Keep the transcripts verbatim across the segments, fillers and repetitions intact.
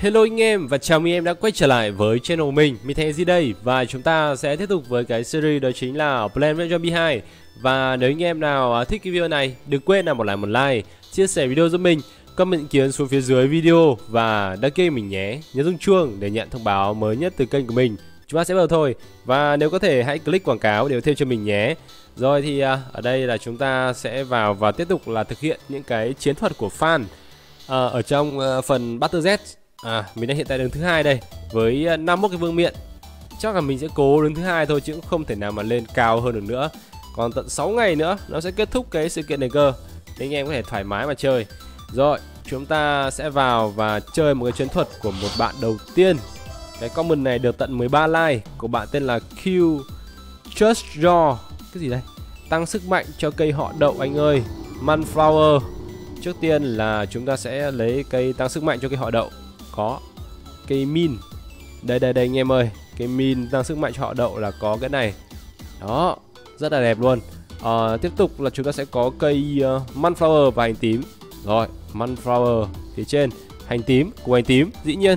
Hello anh em và chào mừng em đã quay trở lại với channel của mình. Mình Thành đây và chúng ta sẽ tiếp tục với cái series đó chính là Plants vs Zombie hai. Và nếu anh em nào thích cái video này, đừng quên là một like một like, chia sẻ video giúp mình, comment ý kiến xuống phía dưới video và đăng ký mình nhé. Nhớ rung chuông để nhận thông báo mới nhất từ kênh của mình. Chúng ta sẽ bắt đầu thôi. Và nếu có thể hãy click quảng cáo để thêm cho mình nhé. Rồi thì à, ở đây là chúng ta sẽ vào và tiếp tục là thực hiện những cái chiến thuật của fan à, ở trong à, phần Battle Z. À, mình đang hiện tại đứng thứ hai đây với năm mươi mốt cái vương miện. Chắc là mình sẽ cố đứng thứ hai thôi chứ cũng không thể nào mà lên cao hơn được nữa. Còn tận sáu ngày nữa nó sẽ kết thúc cái sự kiện này cơ. Nên anh em có thể thoải mái mà chơi. Rồi, chúng ta sẽ vào và chơi một cái chiến thuật của một bạn đầu tiên. Cái comment này được tận mười ba like của bạn tên là Q Just Raw. Cái gì đây? Tăng sức mạnh cho cây họ đậu anh ơi. Manflower. Trước tiên là chúng ta sẽ lấy cây tăng sức mạnh cho cây họ đậu. Có cây min. Đây đây đây anh em ơi. Cây min tăng sức mạnh cho họ đậu là có cái này. Đó, rất là đẹp luôn. à, Tiếp tục là chúng ta sẽ có cây uh, Manflower và hành tím. Rồi, Manflower phía trên. Hành tím, củ hành tím, dĩ nhiên.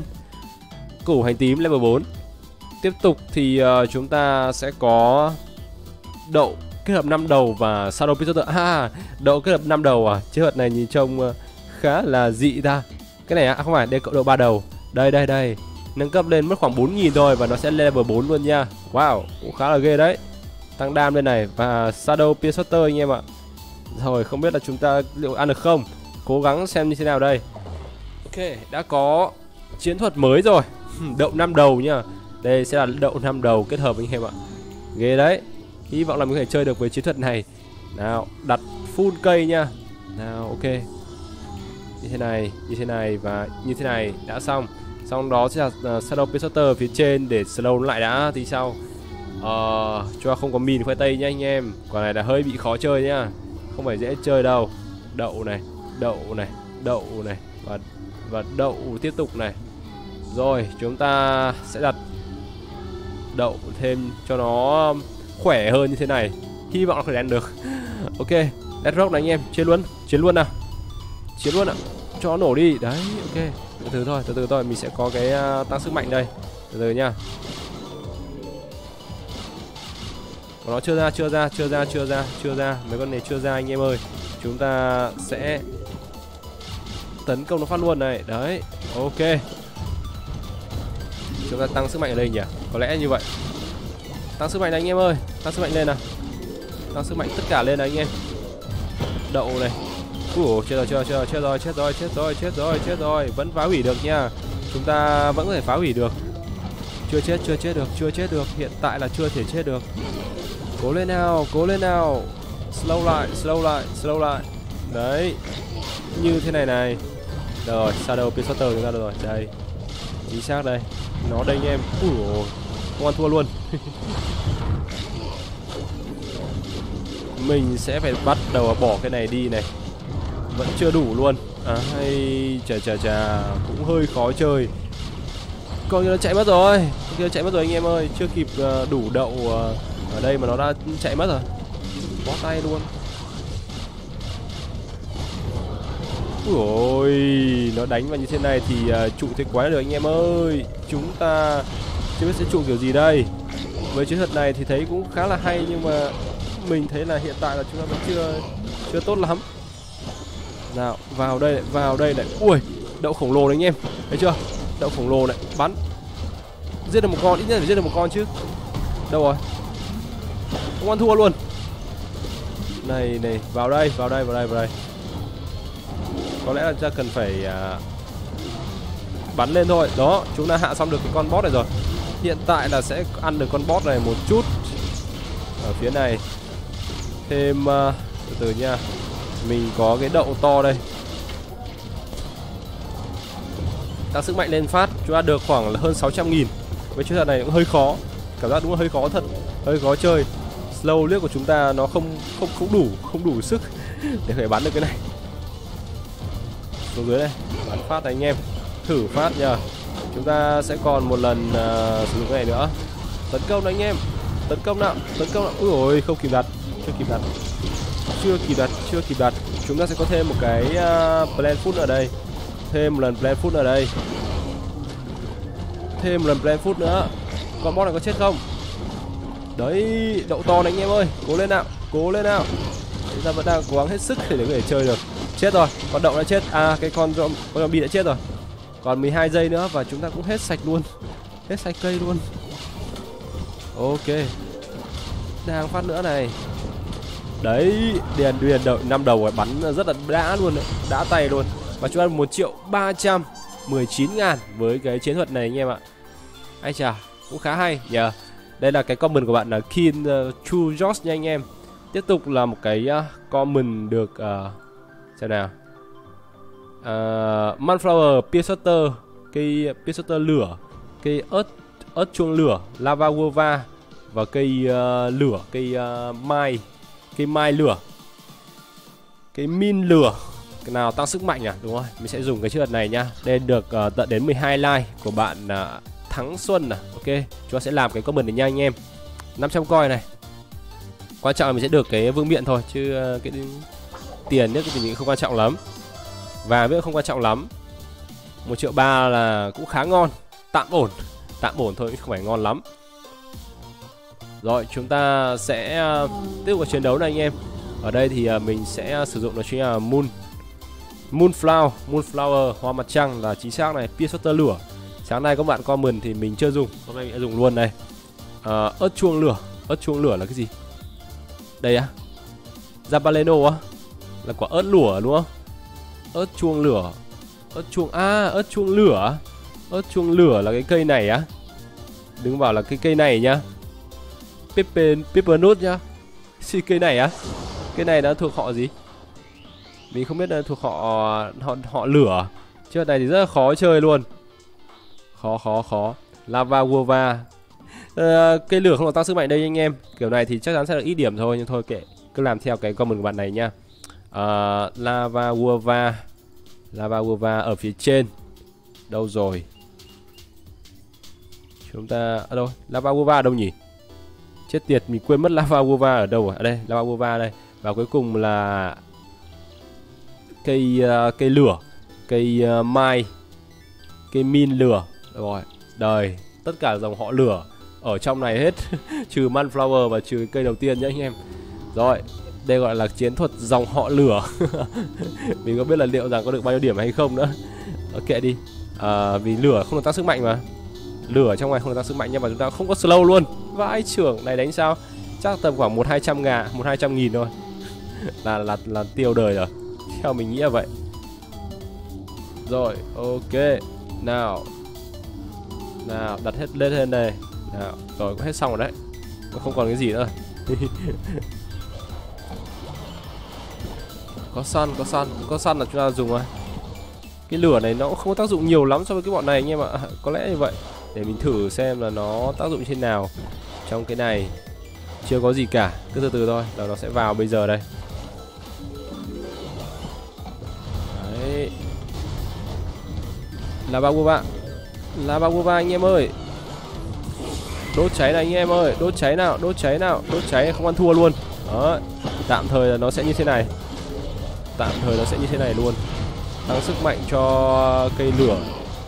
Củ hành tím level bốn. Tiếp tục thì uh, chúng ta sẽ có đậu kết hợp năm đầu và Shadow Pistoter. À, đậu kết hợp năm đầu à? Chiến thuật này nhìn trông uh, khá là dị ta. Cái này à, không phải, đây cậu đậu ba đầu. Đây đây đây. Nâng cấp lên mất khoảng bốn nghìn thôi và nó sẽ level bốn luôn nha. Wow, cũng khá là ghê đấy. Tăng đam lên này và Shadow Pistoter anh em ạ. Rồi, không biết là chúng ta liệu ăn được không. Cố gắng xem như thế nào đây. Ok, đã có chiến thuật mới rồi. Đậu năm đầu nha. Đây sẽ là đậu năm đầu kết hợp anh em ạ. Ghê đấy. Hy vọng là mình có thể chơi được với chiến thuật này. Nào, đặt full cây nha. Nào, ok. Như thế này, như thế này và như thế này đã xong. Xong đó sẽ là uh, Shadow Pistoter phía trên để slow nó lại đã tí sau. uh, Cho không có min khoai tây nhá anh em. Còn này là hơi bị khó chơi nhá. Không phải dễ chơi đâu. Đậu này, đậu này, đậu này và, và đậu tiếp tục này. Rồi chúng ta sẽ đặt đậu thêm cho nó khỏe hơn như thế này. Hy vọng là có thể đánh được. Ok, let's rock này anh em. Chiến luôn, chiến luôn nào. Chiến luôn ạ. Cho nó nổ đi. Đấy, ok. Từ từ thôi, từ từ thôi. Mình sẽ có cái uh, tăng sức mạnh đây. Từ từ nha. Nó chưa ra, chưa ra, chưa ra, chưa ra, chưa ra. Mấy con này chưa ra anh em ơi. Chúng ta sẽ tấn công nó phát luôn này. Đấy, ok. Chúng ta tăng sức mạnh ở đây nhỉ. Có lẽ như vậy. Tăng sức mạnh này anh em ơi. Tăng sức mạnh lên nào. Tăng sức mạnh tất cả lên này anh em. Đậu này. Ủa, chết rồi, chết rồi, chết rồi, chết rồi, chết rồi, chết rồi, chết rồi. Vẫn phá hủy được nha. Chúng ta vẫn có thể phá hủy được. Chưa chết, chưa chết được, chưa chết được. Hiện tại là chưa thể chết được. Cố lên nào, cố lên nào. Slow lại, slow lại, slow lại. Đấy. Như thế này này. Rồi, Shadow Pistoter chúng ta được rồi. Đây. Chính xác đây. Nó đây anh em. Ủa, không ăn thua luôn. Mình sẽ phải bắt đầu bỏ cái này đi này. Vẫn chưa đủ luôn. À hay chà chà chà, cũng hơi khó chơi. Con kia nó chạy mất rồi. Con kia chạy mất rồi anh em ơi. Chưa kịp uh, đủ đậu uh, ở đây mà nó đã chạy mất rồi. Bó tay luôn. Ôi, nó đánh vào như thế này thì uh, trụ thế quái được anh em ơi. Chúng ta chưa biết sẽ trụ kiểu gì đây. Với chiến thuật này thì thấy cũng khá là hay nhưng mà mình thấy là hiện tại là chúng ta vẫn chưa chưa tốt lắm. Nào, vào đây, vào đây này. Ui, đậu khổng lồ đấy anh em. Thấy chưa? Đậu khổng lồ này, bắn. Giết được một con, ít nhất phải giết được một con chứ. Đâu rồi? Không ăn thua luôn. Này, này, vào đây, vào đây, vào đây, vào đây. Có lẽ là ta cần phải uh, bắn lên thôi. Đó, chúng ta hạ xong được cái con boss này rồi. Hiện tại là sẽ ăn được con boss này một chút. Ở phía này. Thêm, uh, từ từ nha. Mình có cái đậu to đây. Tăng sức mạnh lên phát. Chúng ta được khoảng là hơn sáu trăm nghìn. Với chiến thuật này cũng hơi khó. Cảm giác đúng là hơi khó thật. Hơi khó chơi. Slow liếc của chúng ta nó không không không đủ Không đủ sức để phải bắn được cái này. Xuống dưới đây. Bắn phát này anh em. Thử phát nha. Chúng ta sẽ còn một lần uh, sử dụng cái này nữa. Tấn công này anh em. Tấn công nào. Tấn công nào. Úi ôi, không kịp đặt. Chưa kịp đặt. Chưa kịp đặt, chưa kịp đặt. Chúng ta sẽ có thêm một cái uh, Plant Food ở đây. Thêm một lần Plant Food ở đây. thêm một lần Brand Food nữa. Con boss này có chết không? Đấy, đậu to này anh em ơi. Cố lên nào, cố lên nào. Chúng ta vẫn đang cố gắng hết sức để có thể chơi được. Chết rồi, con đậu đã chết. À, cái con con zombie đã chết rồi. Còn mười hai giây nữa và chúng ta cũng hết sạch luôn. Hết sạch cây luôn. Ok. Đang phát nữa này. Đấy, điền điền đậu năm đầu rồi, bắn rất là đã luôn đấy. Đã tay luôn. Và chúng ta một triệu ba trăm mười chín ngàn với cái chiến thuật này anh em ạ. Ai chà, cũng khá hay nhờ. Yeah. Đây là cái comment của bạn là Kin uh, Chu Josh nha anh em. Tiếp tục là một cái uh, comment được uh, xem nào. Uh, Manflower, Piercer, cây Piercer lửa, cây ớt ớt chuông lửa, Lava Guava và cây uh, lửa, cây uh, mai, cây mai lửa, cái min lửa. Cái nào tăng sức mạnh à? Đúng rồi, mình sẽ dùng cái chiến thuật này nha. Đây được uh, tận đến mười hai like của bạn uh, Thắng Xuân à. Ok, chúng ta sẽ làm cái comment này nha anh em. năm trăm coin này. Quan trọng là mình sẽ được cái vương miện thôi, chứ uh, cái tiền nhất thì mình không quan trọng lắm. Và biết không quan trọng lắm. Một triệu ba là cũng khá ngon. Tạm ổn. Tạm ổn thôi, không phải ngon lắm. Rồi, chúng ta sẽ uh, tiếp tục chiến đấu này anh em. Ở đây thì uh, mình sẽ sử dụng nó chính là Moon Moonflower, Moonflower, hoa mặt trăng là chính xác này. Piercer lửa. Sáng nay các bạn comment thì mình chưa dùng, hôm nay mình sẽ dùng luôn này. uh, Ớt chuông lửa. Ớt chuông lửa là cái gì? Đây á, Zabaleno á, là quả ớt lửa đúng không? Ớt chuông lửa. Ớt chuông, à ớt chuông lửa. Ớt chuông lửa là cái cây này á. Đừng bảo là cái cây này nhá. Pepper, pepper nut nhá. Xì cây này á. Cây này nó thuộc họ gì? Mình không biết là thuộc họ họ, họ lửa. Chứ này thì rất là khó chơi luôn. Khó khó khó. Lava Guava. à, Cây lửa không có tăng sức mạnh đây anh em. Kiểu này thì chắc chắn sẽ được ít điểm thôi. Nhưng thôi kệ, cứ làm theo cái comment của bạn này nha. à, Lava Guava. Lava Guava ở phía trên. Đâu rồi? Chúng ta... À đâu? Lava Guava đâu nhỉ? Chết tiệt, mình quên mất Lava Guava ở đâu rồi. À đây, Lava Guava đây. Và cuối cùng là cây uh, cây lửa, cây uh, mai, cây min lửa. Rồi, đời, tất cả dòng họ lửa ở trong này hết. Trừ Manflower và trừ cây đầu tiên nhé anh em. Rồi, đây gọi là chiến thuật dòng họ lửa. Mình không biết là liệu rằng có được bao nhiêu điểm hay không nữa. Kệ đi. À, vì lửa không được tăng sức mạnh mà. Lửa trong này không được tăng sức mạnh nhưng mà chúng ta không có slow luôn. Vãi trưởng này đánh sao? Chắc tầm khoảng một hai trăm ngà, một hai trăm nghìn thôi. là, là là tiêu đời rồi. Theo mình nghĩ là vậy. Rồi, ok. Nào. Nào, đặt hết lên trên đây. Nào, rồi có hết xong rồi đấy. Không còn cái gì nữa. Có săn, có săn, có săn là chúng ta dùng rồi. Cái lửa này nó cũng không có tác dụng nhiều lắm so với cái bọn này anh em ạ. Có lẽ như vậy. Để mình thử xem là nó tác dụng như thế nào. Trong cái này chưa có gì cả, cứ từ từ thôi là nó sẽ vào bây giờ đây. Đấy. Lava Guava. Lava Guava anh em ơi. Đốt cháy này anh em ơi, đốt cháy nào, đốt cháy nào, đốt cháy không ăn thua luôn. Đó, tạm thời là nó sẽ như thế này. Tạm thời nó sẽ như thế này luôn. Tăng sức mạnh cho cây lửa.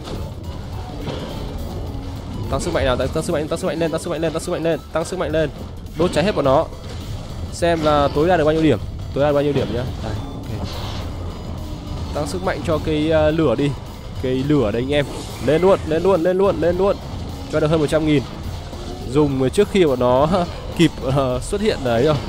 Tăng sức mạnh nào, tăng sức mạnh, tăng sức mạnh lên, tăng sức mạnh lên, tăng sức mạnh lên, tăng sức mạnh lên. Đốt cháy hết bọn nó. Xem là tối đa được bao nhiêu điểm. Tối đa được bao nhiêu điểm nhá. Đây, okay. Tăng sức mạnh cho cây uh, lửa đi. Cây lửa đây anh em. Lên luôn, lên luôn, lên luôn, lên luôn. Cho được hơn một trăm nghìn. Dùng trước khi bọn nó kịp uh, xuất hiện đấy rồi.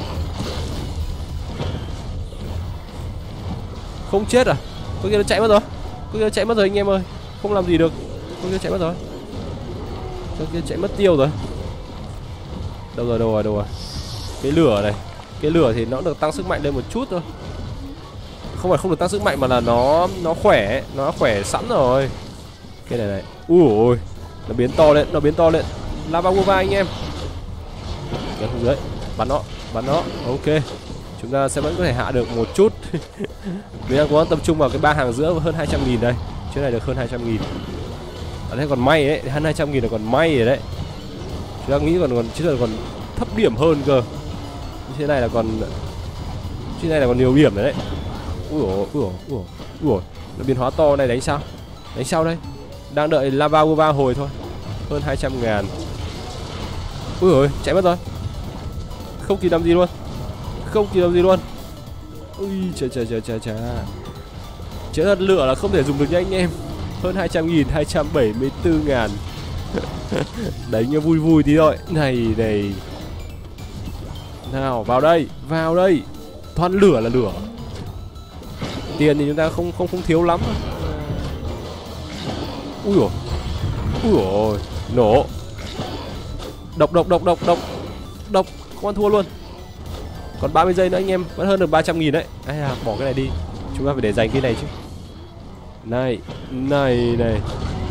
Không chết à? Có kia nó chạy mất rồi. Có kia nó chạy mất rồi anh em ơi. Không làm gì được. Có kia nó chạy mất rồi. Có kia chạy mất tiêu rồi. Đâu rồi, đâu rồi, đâu rồi. Cái lửa này. Cái lửa thì nó được tăng sức mạnh lên một chút thôi. Không phải không được tăng sức mạnh mà là nó nó khỏe, nó khỏe sẵn rồi. Cái này này. Ui ôi, nó biến to lên, nó biến to lên. Lava Guava anh em. Kéo xuống dưới, bắn nó, bắn nó. Ok. Chúng ta sẽ vẫn có thể hạ được một chút. Mình đang cố gắng tập trung vào cái ba hàng giữa hơn hai trăm nghìn đây. Chỗ này được hơn hai trăm nghìn. Ở đây còn may đấy, hơn hai trăm nghìn là còn may rồi đấy. Chúng ta nghĩ còn còn chứ là còn thấp điểm hơn cơ. Như thế này là còn Thế này là còn nhiều điểm rồi đấy. Ui ôi, ui ôi, ui ôi, ui ôi. Nó biến hóa to này đánh sao? Đánh sao đây? Đang đợi Lava Guava hồi thôi. Hơn hai trăm ngàn. Ui ôi, chạy mất rồi. Không kịp làm gì luôn. Không kịp làm gì luôn. Ui trời trời trời trời trời. Chiến thuật lửa là không thể dùng được nha anh em. Hơn hai trăm nghìn, hai trăm bảy mươi tư ngàn. Đánh như vui vui tí thôi. Này này. Nào vào đây, vào đây. Thoát lửa là lửa. Tiền thì chúng ta không không không thiếu lắm. Ui dồi. Ui dồi. Nổ. Độc độc độc độc độc. Độc, không ăn thua luôn. Còn ba mươi giây nữa anh em, vẫn hơn được ba trăm nghìn đấy. Ai à, bỏ cái này đi. Chúng ta phải để dành cái này chứ. Này, này này.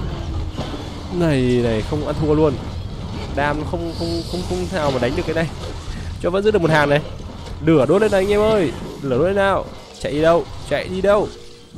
Này này, không ăn thua luôn. Đam không không không không nào mà đánh được cái này. Cho vẫn giữ được một hàng này. Lửa đốt lên này anh em ơi. Lửa đốt lên nào. Chạy đi đâu? Chạy đi đâu?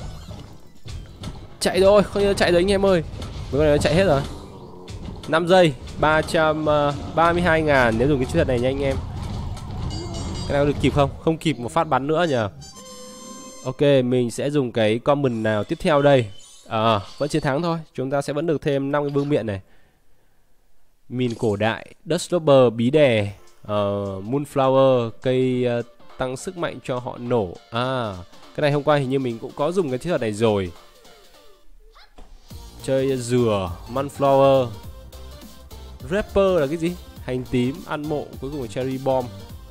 Chạy rồi, không nhớ chạy rồi anh em ơi. Mấy con này nó chạy hết rồi. năm giây, ba trăm ba mươi hai ngàn nếu dùng cái chiến thuật này nha anh em. Cái này có được kịp không? Không kịp một phát bắn nữa nhỉ. Ok, mình sẽ dùng cái common nào tiếp theo đây. À, vẫn chiến thắng thôi. Chúng ta sẽ vẫn được thêm năm cái vương miện này. Mìn cổ đại, Duststopper, bí đè, uh, Moonflower, cây uh, tăng sức mạnh cho họ nổ. À, cái này hôm qua hình như mình cũng có dùng cái chiến thuật này rồi. Chơi dừa, Moonflower. Rapper là cái gì? Hành tím, ăn mộ, cuối cùng là Cherry Bomb.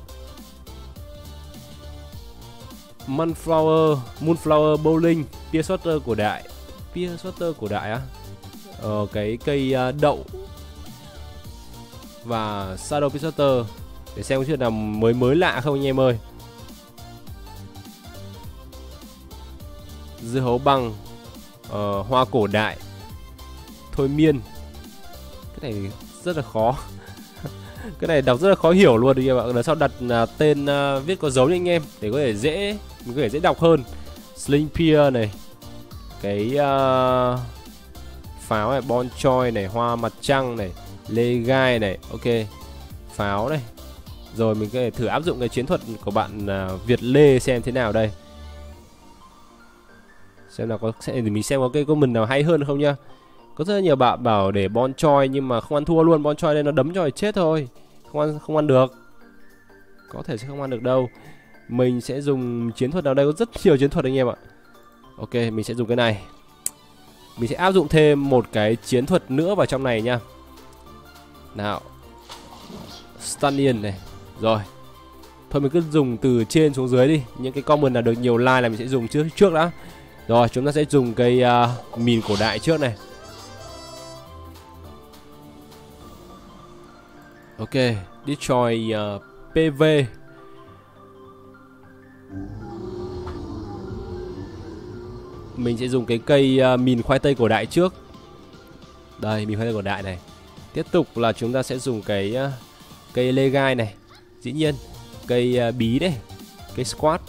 Moonflower, Moonflower Bowling, Pierce Water cổ đại. Pierce Water cổ đại á? Ờ, cái cây uh, đậu. Và Shadow Pierce Water. Để xem có chuyện nào mới mới lạ không anh em ơi. Dưa hấu băng, uh, hoa cổ đại, thôi miên. Cái này rất là khó. Cái này đọc rất là khó hiểu luôn anh em ạ. Lần sau đặt uh, tên uh, viết có dấu như anh em để có thể dễ mình có thể dễ đọc hơn. Sling Pier này, cái uh, pháo này, Bon Choi này, hoa mặt trăng này, lê gai này, ok, pháo này. Rồi mình có thể thử áp dụng cái chiến thuật của bạn uh, Việt Lê xem thế nào đây. Xem nào có sẽ mình xem có cái comment nào hay hơn không nhá. Có rất là nhiều bạn bảo để Bon Choi nhưng mà không ăn thua luôn. Bon Choi đây nó đấm cho thì chết thôi. Không ăn không ăn được. Có thể sẽ không ăn được đâu. Mình sẽ dùng chiến thuật nào đây, có rất nhiều chiến thuật anh em ạ. Ok, mình sẽ dùng cái này. Mình sẽ áp dụng thêm một cái chiến thuật nữa vào trong này nha. Nào. Stunian này. Rồi. Thôi mình cứ dùng từ trên xuống dưới đi. Những cái comment là được nhiều like là mình sẽ dùng trước trước đã. Rồi, chúng ta sẽ dùng cây uh, mìn cổ đại trước này. Ok, destroy uh, pê vê. Mình sẽ dùng cái cây uh, mìn khoai tây cổ đại trước. Đây, mìn khoai tây cổ đại này. Tiếp tục là chúng ta sẽ dùng cái uh, cây lê gai này. Dĩ nhiên, cây uh, bí đấy. Cây squat.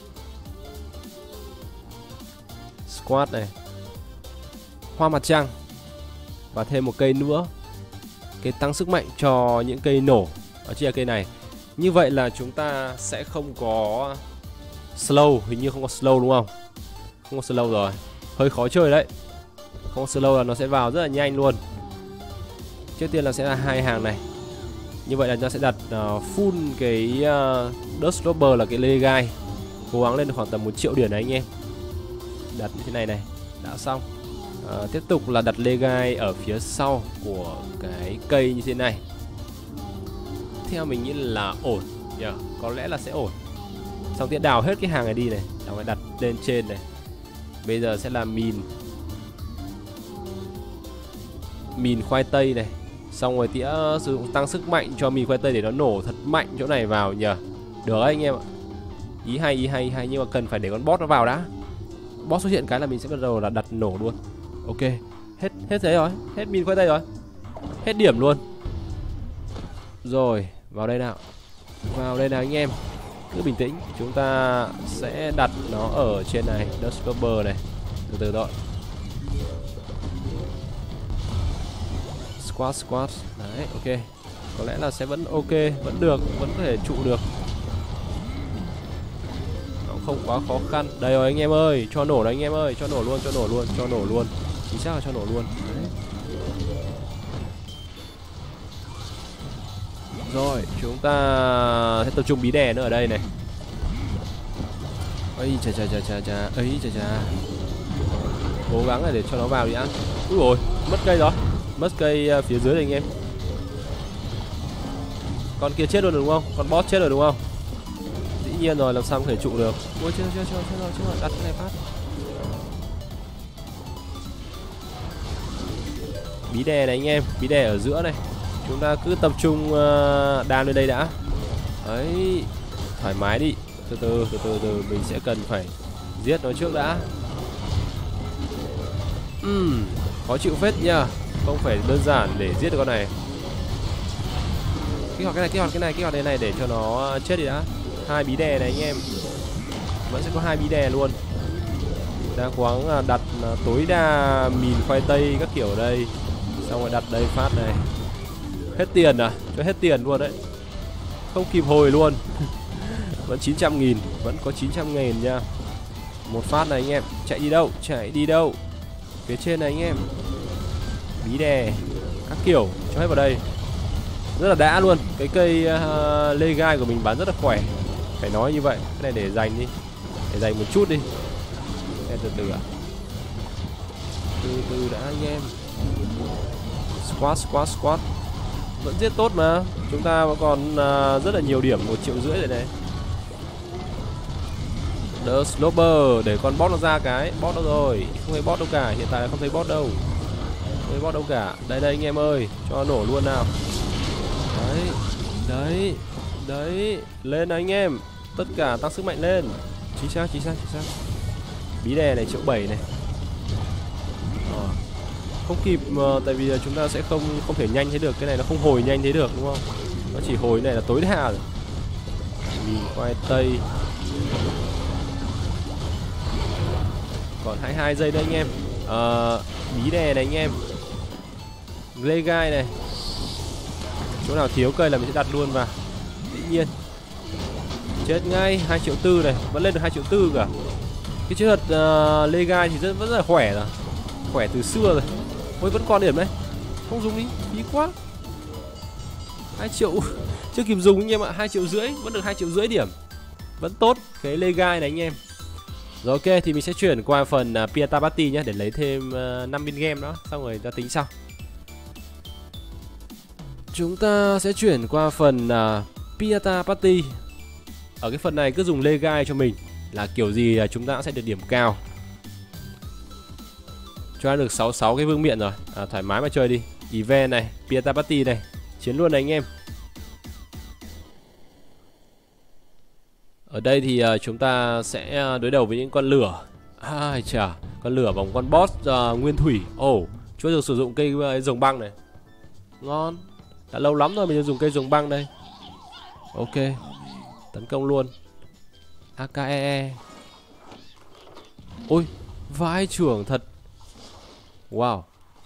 Squat này. Hoa mặt trăng. Và thêm một cây nữa. Cái tăng sức mạnh cho những cây nổ. Đó chính là cây này. Như vậy là chúng ta sẽ không có slow. Hình như không có slow đúng không? Không có slow rồi. Hơi khó chơi đấy. Không có slow là nó sẽ vào rất là nhanh luôn. Trước tiên là sẽ là hai hàng này. Như vậy là chúng ta sẽ đặt uh, full cái uh, Duststopper là cái lê gai. Cố gắng lên được khoảng tầm một triệu điểm này anh em. Đặt như thế này này. Đã xong. À, tiếp tục là đặt lê gai ở phía sau của cái cây như thế này. Theo mình nghĩ là ổn yeah, có lẽ là sẽ ổn. Xong tiện đào hết cái hàng này đi này. Xong rồi đặt lên trên này. Bây giờ sẽ là mìn Mìn khoai tây này. Xong rồi tía sử dụng tăng sức mạnh cho mìn khoai tây để nó nổ thật mạnh chỗ này vào nhờ. Được đấy anh em ạ. Ý hay, ý hay, ý hay. Nhưng mà cần phải để con boss nó vào đã. Boss xuất hiện cái là mình sẽ bắt đầu là đặt nổ luôn. Ok, hết hết đấy rồi, hết mìn khoai tây rồi. Hết điểm luôn. Rồi, vào đây nào. Vào đây nào anh em. Cứ bình tĩnh, chúng ta sẽ đặt nó ở trên này, Duststopper này. Từ từ thôi. Squat squat. Đấy, ok. Có lẽ là sẽ vẫn ok, vẫn được, vẫn có thể trụ được. Không quá khó khăn. Đây rồi anh em ơi, cho nổ đấy anh em ơi, cho nổ luôn, cho nổ luôn, cho nổ luôn. Chính xác là cho nổ luôn. Đấy. Rồi, chúng ta sẽ tập trung bí đè nữa ở đây này. Ấy chà chà chà chà chà, ấy chà chà. Cố gắng là để cho nó vào đi đã. Úi ôi, mất cây rồi. Mất cây phía dưới này anh em. Con kia chết rồi đúng không? Con boss chết rồi đúng không? Dĩ nhiên rồi, làm sao không thể trụ được. Ôi chưa chưa chưa chưa rồi, chưa rồi, đặt cái này phát. Bí đè này anh em, bí đè ở giữa này. Chúng ta cứ tập trung uh, đam lên đây đã. Đấy, thoải mái đi. Từ từ, từ từ, từ mình sẽ cần phải giết nó trước đã. Ừm, khó chịu phết nha. Không phải đơn giản để giết được con này. Kích hoạt cái này, kích hoạt cái này, kích hoạt cái này để cho nó chết đi đã. Hai bí đè này anh em. Vẫn sẽ có hai bí đè luôn. Đang cố gắng đặt tối đa mìn khoai tây các kiểu ở đây. Xong rồi đặt đây phát này. Hết tiền à? Cho hết tiền luôn đấy. Không kịp hồi luôn. Vẫn chín trăm nghìn. Vẫn có chín trăm nghìn nha. Một phát này anh em. Chạy đi đâu? Chạy đi đâu? Phía trên này anh em. Bí đè các kiểu cho hết vào đây. Rất là đã luôn. Cái cây uh, lê gai của mình bán rất là khỏe. Phải nói như vậy. Cái này để dành đi. Để dành một chút đi. Để từ từ ạ. Từ từ đã anh em. Squat, squat, squat. Vẫn giết tốt mà. Chúng ta vẫn còn uh, rất là nhiều điểm. Một triệu rưỡi rồi này. The Sloper. Để con boss nó ra cái. Boss đâu rồi? Không thấy boss đâu cả. Hiện tại là không thấy boss đâu. Không thấy boss đâu cả. Đây đây anh em ơi. Cho nổ luôn nào. Đấy. Đấy. Đấy. Lên anh em. Tất cả tăng sức mạnh lên. Chính xác, chính xác, chính xác. Bí đè này triệu bảy này. Ờ. Không kịp uh, tại vì chúng ta sẽ không không thể nhanh thế được. Cái này nó không hồi nhanh thế được đúng không? Nó chỉ hồi này là tối đa rồi. Mìn khoai tây. Còn hai mươi hai giây nữa anh em. uh, Bí đè này anh em. Lê gai này. Chỗ nào thiếu cây là mình sẽ đặt luôn vào. Dĩ nhiên. Chết ngay. Hai triệu tư này. Vẫn lên được hai triệu tư cả. Cái chữ thật uh, lê gai thì rất, vẫn rất là khỏe rồi. Khỏe từ xưa rồi. Ôi vẫn còn điểm đấy. Không dùng đi. Phí quá. Hai triệu. Chưa kịp dùng anh em ạ. Hai triệu rưỡi. Vẫn được hai triệu rưỡi điểm. Vẫn tốt. Cái lê gai này anh em. Rồi ok, thì mình sẽ chuyển qua phần uh, Pieta Party nhé. Để lấy thêm uh, năm viên game đó. Xong rồi ta tính sau. Chúng ta sẽ chuyển qua phần uh, Pieta Party. Ở cái phần này cứ dùng lê gai cho mình. Là kiểu gì là chúng ta sẽ được điểm cao. Cho được sáu mươi sáu cái vương miện rồi. À, thoải mái mà chơi đi. Event này, Pieta Party này. Chiến luôn này anh em. Ở đây thì uh, chúng ta sẽ đối đầu với những con lửa. Ai chà, con lửa bằng con boss uh, nguyên thủy. Ồ, oh, chưa được sử dụng cây uh, rồng băng này. Ngon. Đã lâu lắm rồi mình dùng cây rồng băng đây. Ok. Tấn công luôn. a ca e e. Ôi, vai trưởng thật. Wow.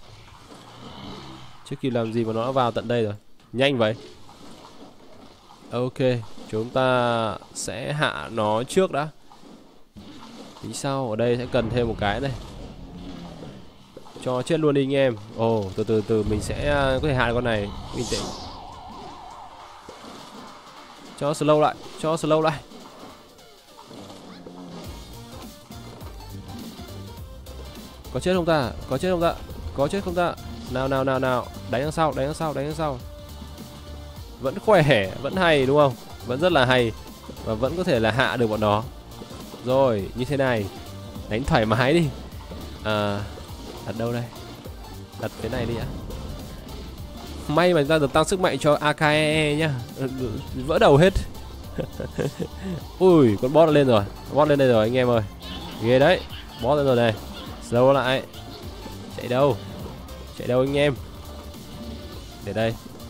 Chưa kịp làm gì mà nó đã vào tận đây rồi. Nhanh vậy. Ok, chúng ta sẽ hạ nó trước đã. Tính sau, ở đây sẽ cần thêm một cái này. Cho chết luôn đi anh em. Ồ, oh, từ từ từ mình sẽ có thể hạ con này. Bình tĩnh. Cho slow lại, cho slow lại. Có chết không ta? Có chết không ta? Có chết không ta? Nào nào nào nào. Đánh đằng sau, đánh đằng sau, đánh đằng sau. Vẫn khỏe, vẫn hay đúng không? Vẫn rất là hay. Và vẫn có thể là hạ được bọn nó. Rồi, như thế này. Đánh thoải mái đi. À, đặt đâu đây? Đặt thế này đi ạ. May mà ra được tăng sức mạnh cho a ca e e nhá. Vỡ đầu hết. Ui, con boss lên rồi. Boss lên đây rồi anh em ơi. Ghê đấy. Boss lên rồi này. Slow lại. Chạy đâu? Chạy đâu anh em? Để đây.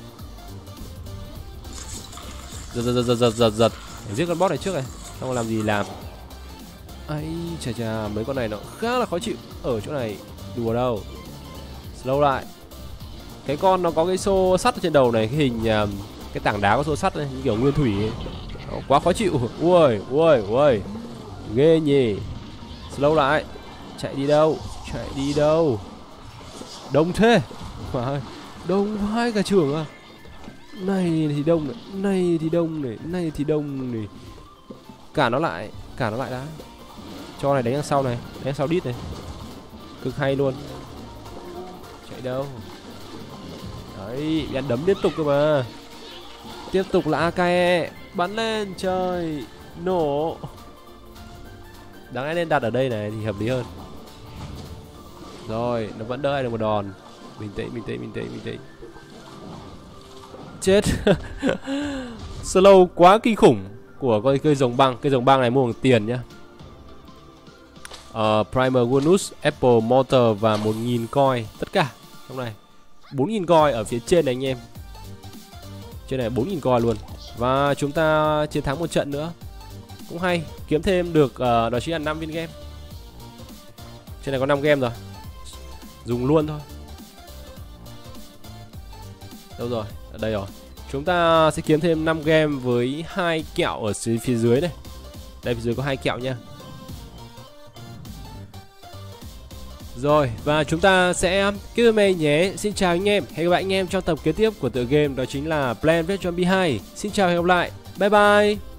Giật giật giật giật giật giật. Để giết con boss này trước này. Xong rồi làm gì làm. Ấy chà chà, mấy con này nó khá là khó chịu. Ở chỗ này đùa đâu. Slow lại. Cái con nó có cái xô sắt ở trên đầu này. Cái hình cái tảng đá có xô sắt này, như kiểu nguyên thủy ấy. Đó, quá khó chịu. Ui ui ui. Ghê nhỉ. Slow lại. Chạy đi đâu? Chạy đi đâu? Đông thế. Mà đông hai cả trường à. Này thì đông này, này thì đông này, này thì đông này. Cản nó lại, cản nó lại đã. Cho này đánh đằng sau này, đánh đằng sau đít này. Cực hay luôn. Chạy đâu. Đấy, bị ăn đấm liên tục cơ mà. Tiếp tục là a ca e. Bắn lên trời. Nổ. Đáng lẽ nên đặt ở đây này thì hợp lý hơn. Rồi, nó vẫn đỡ được một đòn. Bình tĩnh, bình tĩnh, bình tĩnh, bình tĩnh. Chết. Slow quá kinh khủng của cây cây rồng băng. Cây rồng băng này mua bằng tiền nhá. uh, Primer bonus, Apple Motor và một nghìn coin. Tất cả trong này bốn nghìn coin ở phía trên này anh em. Trên này bốn nghìn coin luôn. Và chúng ta chiến thắng một trận nữa. Cũng hay. Kiếm thêm được uh, đó chính là năm viên game. Trên này có năm game rồi. Dùng luôn thôi. Đâu rồi? Ở đây rồi. Chúng ta sẽ kiếm thêm năm game với hai kẹo ở phía dưới này. Đây phía dưới có hai kẹo nha. Rồi, và chúng ta sẽ kết thúc này nhé. Xin chào anh em. Hẹn gặp lại anh em trong tập kế tiếp của tựa game đó chính là Plants vs Zombies hai. Xin chào và hẹn gặp lại. Bye bye.